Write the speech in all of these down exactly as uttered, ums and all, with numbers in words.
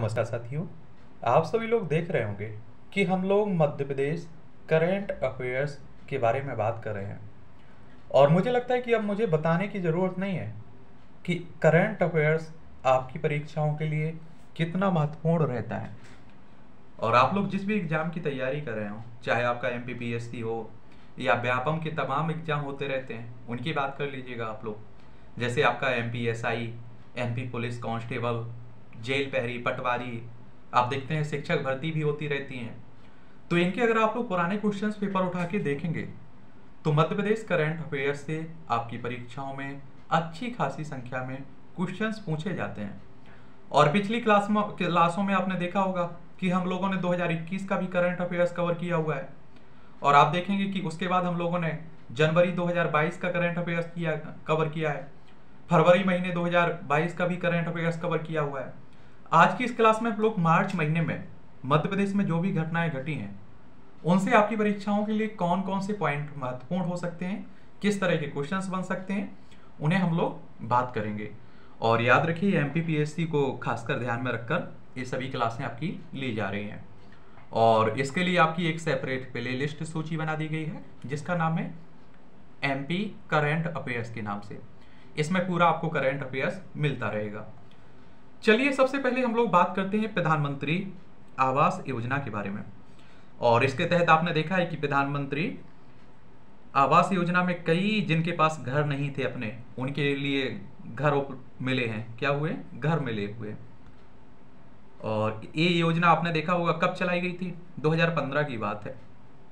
नमस्कार साथियों। आप सभी लोग देख रहे होंगे कि हम लोग मध्य प्रदेश करंट अफेयर्स के बारे में बात कर रहे हैं और मुझे लगता है कि अब मुझे बताने की ज़रूरत नहीं है कि करंट अफेयर्स आपकी परीक्षाओं के लिए कितना महत्वपूर्ण रहता है। और आप लोग जिस भी एग्ज़ाम की तैयारी कर रहे हो, चाहे आपका M P P S C हो या व्यापम के तमाम एग्ज़ाम होते रहते हैं, उनकी बात कर लीजिएगा आप लोग। जैसे आपका M P S I, M P police constable, जेल प्रहरी, पटवारी, आप देखते हैं शिक्षक भर्ती भी होती रहती हैं। तो इनके अगर आप लोग पुराने क्वेश्चंस पेपर उठा के देखेंगे तो मध्य प्रदेश करंट अफेयर्स से आपकी परीक्षाओं में अच्छी खासी संख्या में क्वेश्चंस पूछे जाते हैं। और पिछली क्लास में क्लासों में आपने देखा होगा कि हम लोगों ने दो हज़ार इक्कीस का भी करंट अफेयर्स कवर किया हुआ है और आप देखेंगे कि उसके बाद हम लोगों ने जनवरी दो हज़ार बाईस का करंट अफेयर्स किया कवर किया है, फरवरी महीने दो हज़ार बाईस का भी करंट अफेयर्स कवर किया हुआ है। आज की इस क्लास में हम लोग मार्च महीने में मध्य प्रदेश में जो भी घटनाएं घटी हैं उनसे आपकी परीक्षाओं के लिए कौन कौन से पॉइंट महत्वपूर्ण हो सकते हैं, किस तरह के क्वेश्चंस बन सकते हैं, उन्हें हम लोग बात करेंगे। और याद रखिए M P P S C को खासकर ध्यान में रखकर ये सभी क्लासें आपकी ली जा रही हैं और इसके लिए आपकी एक सेपरेट प्ले लिस्ट सूची बना दी गई है जिसका नाम है एम पी करंट अफेयर्स के नाम से। इसमें पूरा आपको करंट अफेयर्स मिलता रहेगा। चलिए सबसे पहले हम लोग बात करते हैं प्रधानमंत्री आवास योजना के बारे में। और इसके तहत आपने देखा है कि प्रधानमंत्री आवास योजना में कई जिनके पास घर नहीं थे अपने, उनके लिए घर मिले हैं। क्या हुए? घर मिले हुए। और ये योजना आपने देखा होगा कब चलाई गई थी? दो हज़ार पंद्रह की बात है।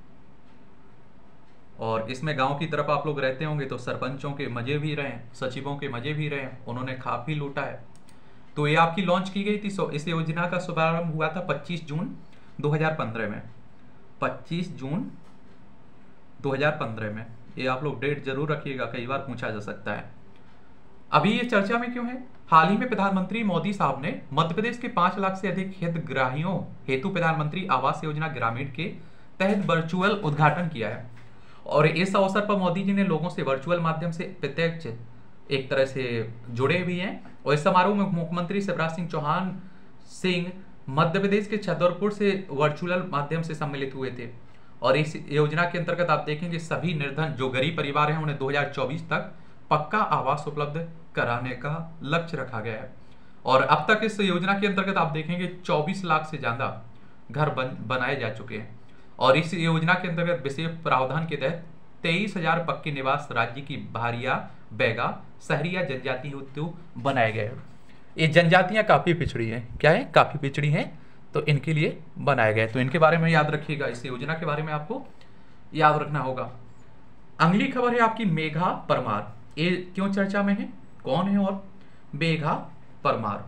और इसमें गांव की तरफ आप लोग रहते होंगे तो सरपंचों के मजे भी रहे, सचिवों के मजे भी रहे, उन्होंने खा भी लूटा है। तो ये आपकी लॉन्च की गई थी। सो इस योजना का शुभारंभ हुआ था पच्चीस जून दो हज़ार पंद्रह में। पच्चीस जून दो हज़ार पंद्रह में। ये आप लोग डेट जरूर रखिएगा, कई बार पूछा जा सकता है। अभी ये चर्चा में क्यों है? हाल ही में प्रधानमंत्री मोदी साहब ने मध्य प्रदेश के पांच लाख से अधिक हितग्राहियों हेतु प्रधानमंत्री आवास योजना ग्रामीण के तहत वर्चुअल उद्घाटन किया है। और इस अवसर पर मोदी जी ने लोगों से वर्चुअल माध्यम से प्रत्यक्ष एक तरह से जुड़े भी हैं। और इस समारोह में मुख्यमंत्री शिवराज सिंह चौहान सिंह मध्य प्रदेश के छतरपुर से वर्चुअल माध्यम से सम्मिलित हुए थे। और इस योजना के अंतर्गत आप देखेंगे सभी निर्धन जो गरीब परिवार हैं उन्हें दो हज़ार चौबीस तक पक्का आवास उपलब्ध कराने का लक्ष्य रखा गया है। और अब तक इस योजना के अंतर्गत आप देखेंगे चौबीस लाख से ज्यादा घर बन, बनाए जा चुके हैं। और इस योजना के अंतर्गत विशेष प्रावधान के तहत तेईस हजार पक्के निवास राज्य की भारिया, बैगा, शहरी या जनजाति हेतु बनाए गए हैं। ये जनजातियां काफी पिछड़ी हैं। क्या है? काफी पिछड़ी हैं, तो इनके लिए बनाए गए। तो इनके बारे में याद रखिएगा, इस योजना के बारे में आपको याद रखना होगा। अगली खबर है आपकी मेघा परमार। ये क्यों चर्चा में है? कौन है? और मेघा परमार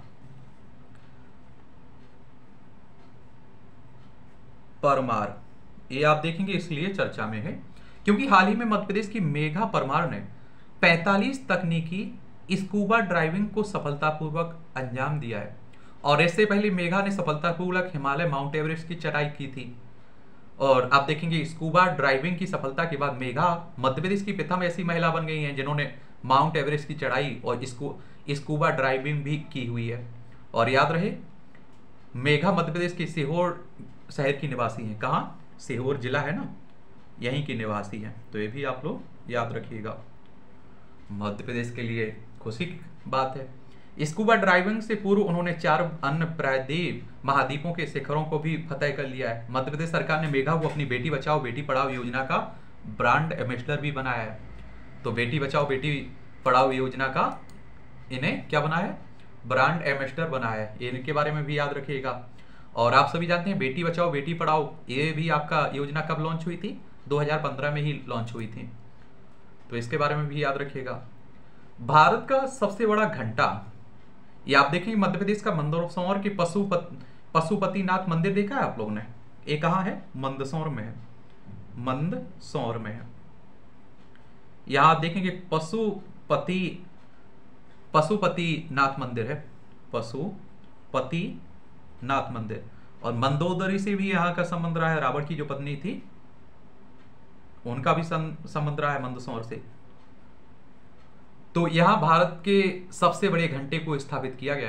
परमार ये आप देखेंगे इसलिए चर्चा में है क्योंकि हाल ही में मध्य प्रदेश की मेघा परमार ने पैंतालीस तकनीकी स्कूबा ड्राइविंग को सफलतापूर्वक अंजाम दिया है। और इससे पहले मेघा ने सफलतापूर्वक हिमालय माउंट एवरेस्ट की चढ़ाई की थी। और आप देखेंगे स्कूबा ड्राइविंग की सफलता के बाद मेघा मध्य प्रदेश की प्रथम ऐसी महिला बन गई हैं जिन्होंने माउंट एवरेस्ट की चढ़ाई और इसको स्कूबा ड्राइविंग भी की हुई है। और याद रहे मेघा मध्य प्रदेश के सीहोर शहर की निवासी हैं। कहाँ? सीहोर जिला है ना, यहीं की निवासी हैं। तो ये भी आप लोग याद रखिएगा, मध्य प्रदेश के लिए खुशी की बात है। स्कूबा ड्राइविंग से पूर्व उन्होंने चार अन्य प्रायद्वीप महाद्वीपों के शिखरों को भी फतह कर लिया है। मध्य प्रदेश सरकार ने मेघा को अपनी बेटी बचाओ बेटी पढ़ाओ योजना का ब्रांड एम्बेसडर भी बनाया है। तो बेटी बचाओ बेटी पढ़ाओ योजना का इन्हें क्या बनाया है? ब्रांड एम्बेसडर बनाया है। इनके बारे में भी याद रखिएगा। और आप सभी जानते हैं बेटी बचाओ बेटी पढ़ाओ ये भी आपका योजना कब लॉन्च हुई थी? दो हज़ार पंद्रह में ही लॉन्च हुई थी। तो इसके बारे में भी याद रखिएगा। भारत का सबसे बड़ा घंटा, ये आप देखेंगे मध्य प्रदेश का मंदसौर के पशुपत पशुपतिनाथ मंदिर देखा है आप लोगों ने? ये कहाँ है? मंदसौर में है। मंदसौर में है। यहाँ आप देखेंगे पशुपति पशुपतिनाथ मंदिर है। पशुपति नाथ मंदिर। और मंदोदरी से भी यहाँ का संबंध रहा है। रावण की जो पत्नी थी उनका भी संबंध रहा है मंदसौर से। तो यहाँ भारत के सबसे बड़े घंटे को स्थापित किया गया है।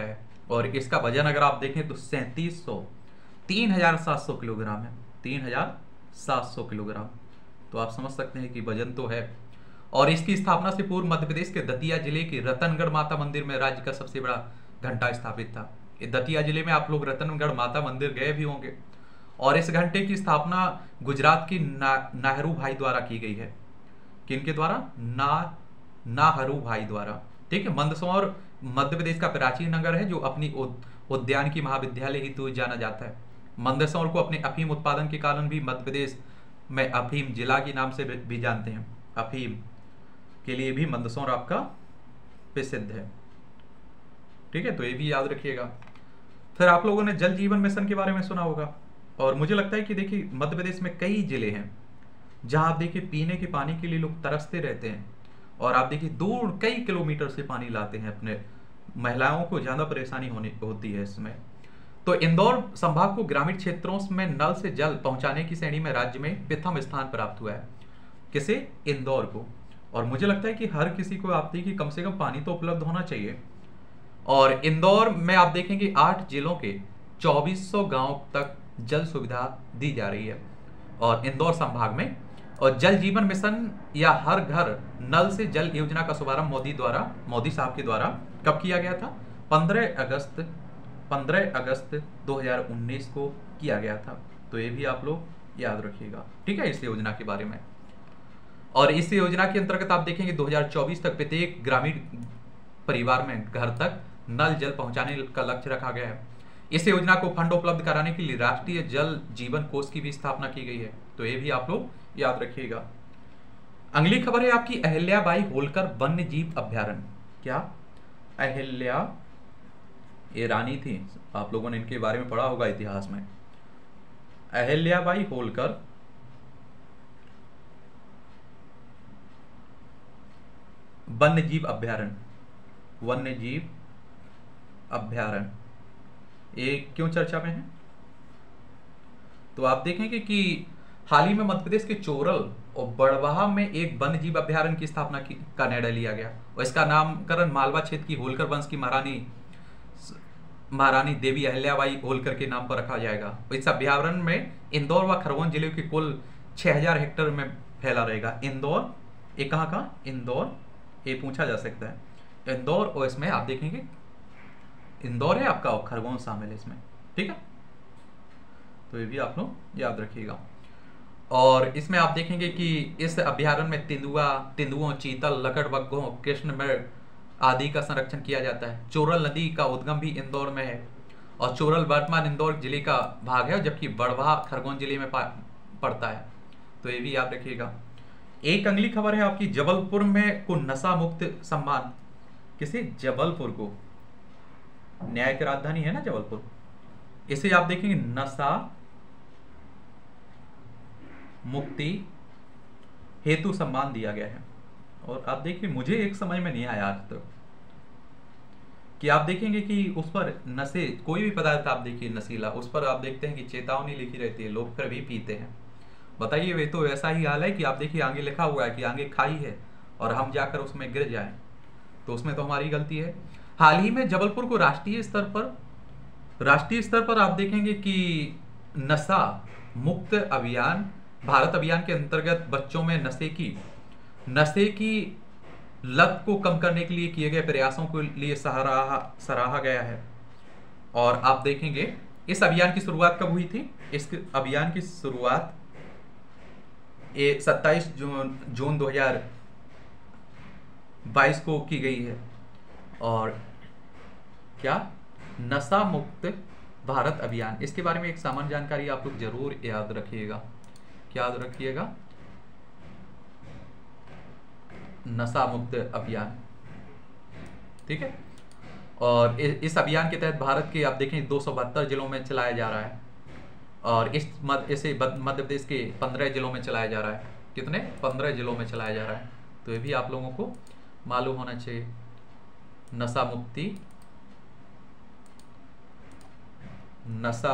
और इसका वजन अगर आप देखें तो सैंतीस सौ तीन हजार सात सौ किलोग्राम है, तीन हजार सात सौ किलोग्राम। तो आप समझ सकते हैं कि वजन तो है। और इसकी स्थापना से पूर्व मध्य प्रदेश के दतिया जिले के रतनगढ़ माता मंदिर में राज्य का सबसे बड़ा घंटा स्थापित था। दतिया जिले में आप लोग रतनगढ़ माता मंदिर गए भी होंगे। और इस घंटे की स्थापना गुजरात की ना नाहरू भाई द्वारा की गई है। किनके द्वारा? ना नाहरू भाई द्वारा। ठीक है। मंदसौर मध्य प्रदेश का प्राचीन नगर है जो अपनी उद्यान की महाविद्यालय हेतु जाना जाता है। मंदसौर को अपने अफीम उत्पादन के कारण भी मध्य प्रदेश में अफीम जिला के नाम से भी जानते हैं। अफीम के लिए भी मंदसौर आपका प्रसिद्ध है। ठीक है, तो ये भी याद रखिएगा। फिर आप लोगों ने जल जीवन मिशन के बारे में सुना होगा। और मुझे लगता है कि देखिए मध्य प्रदेश में कई जिले हैं जहां आप देखिए पीने के पानी के लिए लोग तरसते रहते हैं। और आप देखिए दूर कई किलोमीटर से पानी लाते हैं अपने, महिलाओं को ज्यादा परेशानी होनी होती है इसमें। तो इंदौर संभाग को ग्रामीण क्षेत्रों में नल से जल पहुंचाने की श्रेणी में राज्य में प्रथम स्थान प्राप्त हुआ है। किसे? इंदौर को। और मुझे लगता है कि हर किसी को आप देखिए कम से कम पानी तो उपलब्ध होना चाहिए। और इंदौर में आप देखेंगे आठ जिलों के चौबीस सौ गांव तक जल सुविधा दी जा रही है और इंदौर संभाग में। और जल जीवन मिशन या हर घर नल से जल योजना का शुभारंभ मोदी द्वारा मोदी साहब के द्वारा कब किया गया था? पंद्रह अगस्त पंद्रह अगस्त दो हज़ार उन्नीस को किया गया था। तो ये भी आप लोग याद रखिएगा। ठीक है, इस योजना के बारे में। और इस योजना के अंतर्गत आप देखेंगे दो हज़ार चौबीस तक प्रत्येक ग्रामीण परिवार में घर तक नल जल पहुंचाने का लक्ष्य रखा गया है। इस योजना को फंड उपलब्ध कराने के लिए राष्ट्रीय जल जीवन कोष की भी स्थापना की गई है। तो ये भी आप लोग याद रखिएगा। अगली खबर है आपकी अहिल्याबाई होलकर वन्य जीव अभ्यारण्य। क्या? अहिल्या, ये रानी थी, आप लोगों ने इनके बारे में पढ़ा होगा इतिहास में। अहिल्याबाई होलकर वन्य जीव अभ्यारण्य, वन्य जीव अभ्यारण्य ये क्यों चर्चा में है? तो आप देखेंगे कि हाल ही में मध्य प्रदेश के चोरल और बड़वाह में एक वन्य जीव अभ्यारण्य की स्थापना की का निर्णय लिया गया और इसका नामकरण मालवा क्षेत्र की होलकर वंश की महारानी महारानी देवी अहिल्याबाई होलकर के नाम पर रखा जाएगा। इस अभ्यारण्य में इंदौर व खरगोन जिले के कुल छह हजार हेक्टेयर में फैला रहेगा। इंदौर, ये कहाँ का? इंदौर, ये पूछा जा सकता है। इंदौर, और इसमें आप देखेंगे इंदौर है आपका और खरगोन शामिल है इसमें। ठीक है, तो ये भी आप लोग याद रखिएगा। और इसमें आप देखेंगे कि इस अभ्यारण्य में तेंदुआ तेंदुओं चीतल, लकड़बग्घों, कृष्ण मृग आदि का संरक्षण किया जाता है। चोरल नदी का उद्गम भी इंदौर में है और चोरल वर्तमान इंदौर जिले का भाग है जबकि बड़वाह खरगोन जिले में पड़ता है। तो ये भी याद रखिएगा। एक अगली खबर है आपकी जबलपुर में को नशा मुक्त सम्मान। किसे? जबलपुर को, न्याय की राजधानी है ना जबलपुर, इसे आप देखेंगे नशा मुक्ति हेतु सम्मान दिया गया है। और आप देखिए मुझे एक समय में नहीं आया आज तक कि आप देखेंगे कि उस पर नशे, कोई भी पदार्थ आप देखिए नशीला, उस पर आप देखते हैं कि चेतावनी लिखी रहती है, लोग फिर भी पीते हैं। बताइए, वे तो ऐसा ही हाल है कि आप देखिए आगे लिखा हुआ है कि आगे खाई है और हम जाकर उसमें गिर जाएं, तो उसमें तो हमारी गलती है। हाल ही में जबलपुर को राष्ट्रीय स्तर पर राष्ट्रीय स्तर पर आप देखेंगे कि नशा मुक्त अभियान, भारत अभियान के अंतर्गत बच्चों में नशे की नशे की लत को कम करने के लिए किए गए प्रयासों के लिए सराहा सराहा गया है। और आप देखेंगे इस अभियान की शुरुआत कब हुई थी? इस अभियान की शुरुआत सत्ताईस जून जून दो हजार बाईस को की गई है। और क्या? नशा मुक्त भारत अभियान, इसके बारे में एक सामान्य जानकारी आप लोग जरूर याद रखिएगा। क्या याद रखिएगा? नशा मुक्त अभियान। ठीक है, और इस अभियान के तहत भारत के आप देखें दो सौ बहत्तर जिलों में चलाया जा रहा है और इस मध्य इसे मध्य प्रदेश के पंद्रह जिलों में चलाया जा रहा है। कितने? पंद्रह जिलों में चलाया जा रहा है। तो ये भी आप लोगों को मालूम होना चाहिए। नशा मुक्ति नशा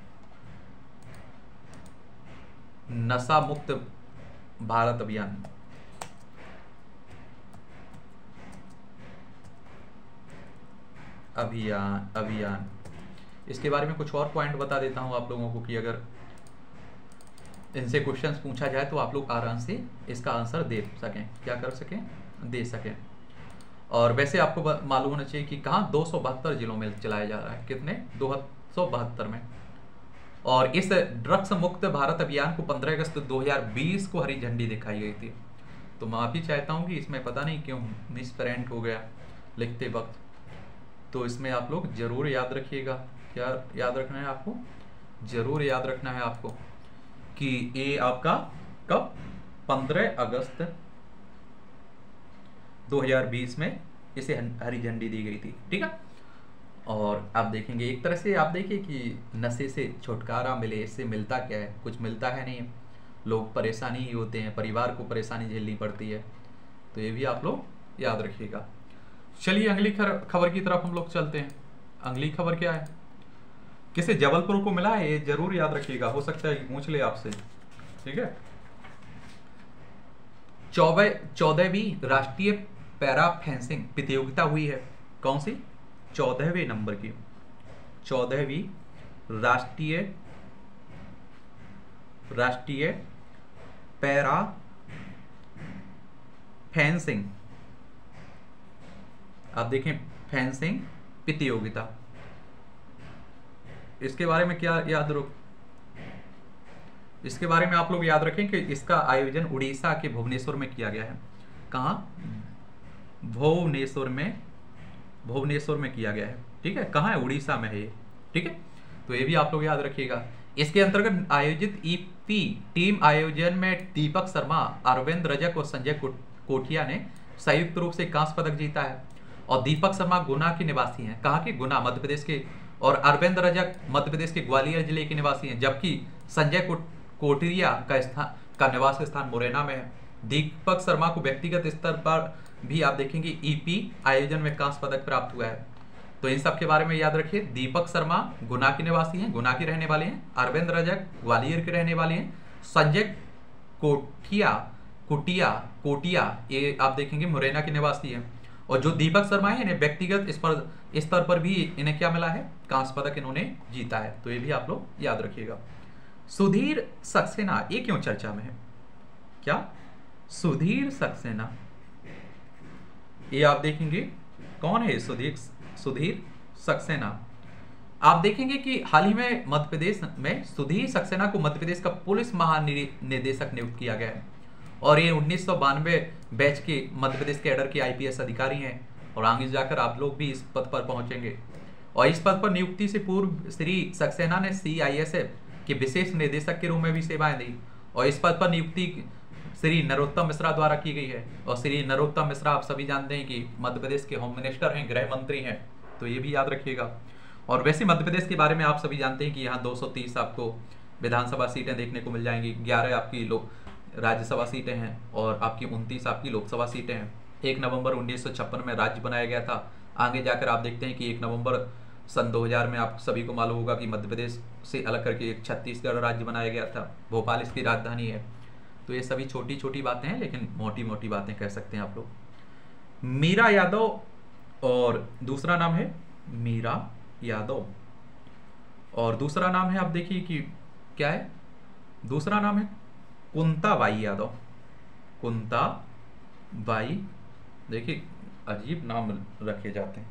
नशा मुक्त भारत अभियान। अभियान अभियान इसके बारे में कुछ और पॉइंट बता देता हूँ आप लोगों को कि अगर इनसे क्वेश्चंस पूछा जाए तो आप लोग आराम से इसका आंसर दे सकें, क्या कर सकें, दे सकें। और वैसे आपको मालूम होना चाहिए कि कहाँ दो सौ बहत्तर जिलों में चलाया जा रहा है, कितने, दो सौ बहत्तर में। और इस ड्रग्स मुक्त भारत अभियान को पंद्रह अगस्त दो हज़ार बीस को हरी झंडी दिखाई गई थी। तो माफ़ी चाहता हूँ कि इसमें पता नहीं क्यों मिस प्रिंट हो गया लिखते वक्त, तो इसमें आप लोग ज़रूर याद रखिएगा। क्या याद रखना है आपको, ज़रूर याद रखना है आपको कि ये आपका कब, पंद्रह अगस्त दो हज़ार बीस में इसे हरी झंडी दी गई थी, ठीक है। और आप देखेंगे एक तरह से आप देखिए कि नशे से छुटकारा मिले, इससे मिलता क्या है, कुछ मिलता है नहीं, लोग परेशानी ही होते हैं, परिवार को परेशानी झेलनी पड़ती है। तो ये भी आप लोग याद रखिएगा। चलिए अगली खबर की तरफ हम लोग चलते हैं। अगली खबर क्या है, किसे जबलपुर को मिला है, ये जरूर याद रखिएगा, हो सकता है पूछ ले आपसे, ठीक है। चौबे चौदहवीं राष्ट्रीय पैरा फेंसिंग प्रतियोगिता हुई है, कौन सी, चौदहवें नंबर की चौदहवीं राष्ट्रीय राष्ट्रीय पैरा फेंसिंग, आप देखें फेंसिंग प्रतियोगिता, इसके बारे में क्या याद रख इसके बारे में आप लोग याद रखें कि इसका आयोजन उड़ीसा के भुवनेश्वर में किया गया है। कहाँ, भुवनेश्वर में भुवनेश्वर में किया गया है, ठीक है। कहाँ है, उड़ीसा में है ये, ठीक है। तो ये भी आप लोग याद रखिएगा। इसके अंतर्गत आयोजित ईपी टीम आयोजन में दीपक शर्मा, अरविंद रजक और संजय कोठिया ने संयुक्त रूप से कांस्य पदक जीता है। और दीपक शर्मा गुना के निवासी हैं, कहाँ के, गुना मध्य प्रदेश के। और अरविंद रजक मध्य प्रदेश के ग्वालियर जिले के निवासी हैं, जबकि संजय कोठिया का स्थान का निवास स्थान मुरैना में है। दीपक शर्मा को व्यक्तिगत स्तर पर भी आप देखेंगे ईपी आयोजन में कांस्य पदक प्राप्त हुआ है। तो इन सब के बारे में याद रखिए। दीपक शर्मा गुना के निवासी हैं, गुना के रहने वाले हैं। अरविंद रजक ग्वालियर के रहने वाले हैं। संजय कोठिया कोटिया कोटिया ये आप देखेंगे मुरैना के निवासी हैं। और जो दीपक शर्मा है इन्हें व्यक्तिगत स्तर स्तर पर भी इन्हें क्या मिला है, कांस्य पदक इन्होंने जीता है। तो ये भी आप लोग याद रखिएगा। सुधीर सक्सेना ये क्यों चर्चा में है, क्या, सुधीर सक्सेना, ये आप देखेंगे कौन है सुधीर सुधीर सक्सेना। आप देखेंगे कि हाल ही में मध्य प्रदेश में सुधीर सक्सेना को मध्य प्रदेश का पुलिस महानिदेशक नियुक्त किया गया है। और ये उन्नीस सौ बानवे बैच के मध्य प्रदेश कैडर के आईपीएस अधिकारी हैं। और आगे जाकर आप लोग भी इस पद पर पहुंचेंगे। और इस पद पर नियुक्ति से पूर्व श्री सक्सेना ने सीआईएसएफ के विशेष निदेशक के रूप में भी सेवाएं दी। और इस पद पर नियुक्ति श्री नरोत्तम मिश्रा द्वारा की गई है। और श्री नरोत्तम मिश्रा आप सभी जानते हैं कि मध्य प्रदेश के होम मिनिस्टर हैं, गृह मंत्री हैं। तो ये भी याद रखिएगा। और वैसे मध्य प्रदेश के बारे में आप सभी जानते हैं कि यहाँ दो सौ तीस आपको विधानसभा सीटें देखने को मिल जाएंगी, ग्यारह आपकी लोक राज्यसभा सीटें हैं और आपकी उनतीस आपकी लोकसभा सीटें हैं। एक नवंबर उन्नीस सौ छप्पन में राज्य बनाया गया था। आगे जाकर आप देखते हैं कि एक नवंबर सन दो हज़ार में आप सभी को मालूम होगा कि मध्य प्रदेश से अलग करके एक छत्तीसगढ़ राज्य बनाया गया था। भोपाल इसकी राजधानी है। तो ये सभी छोटी छोटी बातें हैं, लेकिन मोटी मोटी बातें कह सकते हैं आप लोग। मीरा यादव और दूसरा नाम है मीरा यादव और दूसरा नाम है आप देखिए कि क्या है, दूसरा नाम है कुंताबाई यादव। कुंताबाई, देखिए अजीब नाम रखे जाते हैं,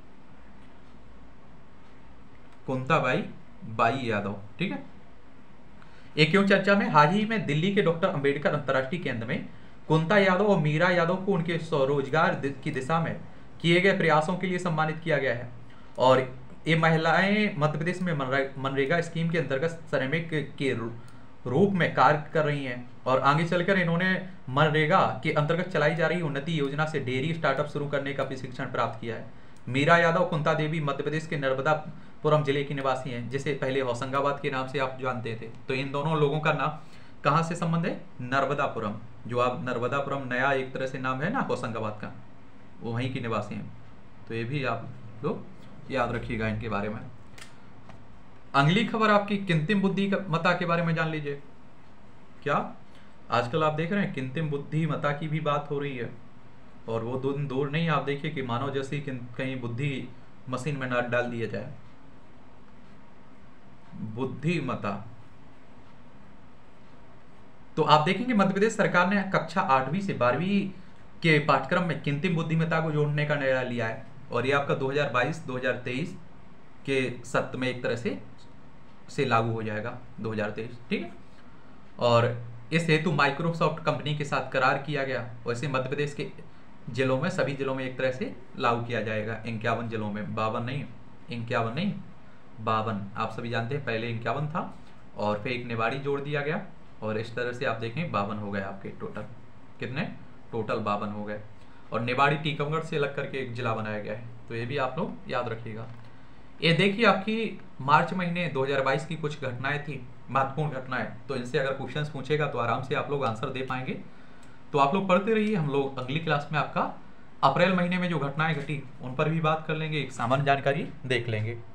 कुंताबाई बाई यादव, ठीक है। एक क्यों चर्चा में, हाल ही में दिल्ली के डॉक्टर अंबेडकर अंतर्राष्ट्रीय केंद्र में कुंता यादव और मीरा यादव को उनके स्वरोजगार की दिशा में किए गए प्रयासों के लिए सम्मानित किया गया है। और ये महिलाएं मध्य प्रदेश में मनरेगा स्कीम के अंतर्गत श्रमिक के रूप में कार्य कर रही हैं। और आगे चलकर इन्होंने मनरेगा के अंतर्गत चलाई जा रही उन्नति योजना से डेयरी स्टार्टअप शुरू करने का प्रशिक्षण प्राप्त किया है। मीरा यादव कुंता देवी मध्य प्रदेश के नर्मदापुरम जिले की निवासी हैं, जिसे पहले होशंगाबाद के नाम से आप जानते थे। तो इन दोनों लोगों का नाम कहाँ से संबंध है, नर्मदापुरम, जो आप नर्मदापुरम नया एक तरह से नाम है ना होशंगाबाद का, वो वहीं की निवासी हैं। तो ये भी आप लोग याद रखिएगा इनके बारे में। अगली खबर आपकी कृत्रिम बुद्धिमत्ता के बारे में जान लीजिए। क्या आजकल आप देख रहे हैं कृत्रिम बुद्धिमत्ता की भी बात हो रही है। और वो दिन दूर नहीं, आप देखिए कि मानव जैसी कहीं बुद्धि मशीन में ना डाल दिया जाए। बुद्धिमता, तो आप देखेंगे मध्य प्रदेश सरकार ने कक्षा आठवीं से बारहवीं के पाठ्यक्रम में कृत्रिम बुद्धिमत्ता को जोड़ने का निर्णय लिया है, और ये आपका दो हज़ार बाईस दो हज़ार तेईस के सत्र में एक तरह से से लागू हो जाएगा दो हज़ार तेईस, ठीक है। और इस हेतु माइक्रोसॉफ्ट कंपनी के साथ करार किया गया। वैसे मध्य प्रदेश के जिलों में, सभी जिलों में एक तरह से लागू किया जाएगा, इक्यावन जिलों में, बावन नहीं, इक्यावन नहीं, बावन। आप सभी जानते हैं पहले इक्यावन था और फिर एक निवाड़ी जोड़ दिया गया, और इस तरह से आप देखें बावन हो गए आपके टोटल। कितने? टोटल बावन हो गए। और निवाड़ी टीकमगढ़ से अलग करके एक जिला बनाया गया है, तो ये भी आप लोग याद रखिएगा। ये देखिए आपकी मार्च महीने दो हज़ार बाईस की कुछ घटनाएं थी, महत्वपूर्ण घटनाएं, तो इनसे अगर क्वेश्चंस पूछेगा तो आराम से आप लोग आंसर दे पाएंगे। तो आप लोग पढ़ते रहिए, हम लोग अगली क्लास में आपका अप्रैल महीने में जो घटनाएं घटी उन पर भी बात कर लेंगे, एक सामान्य जानकारी देख लेंगे।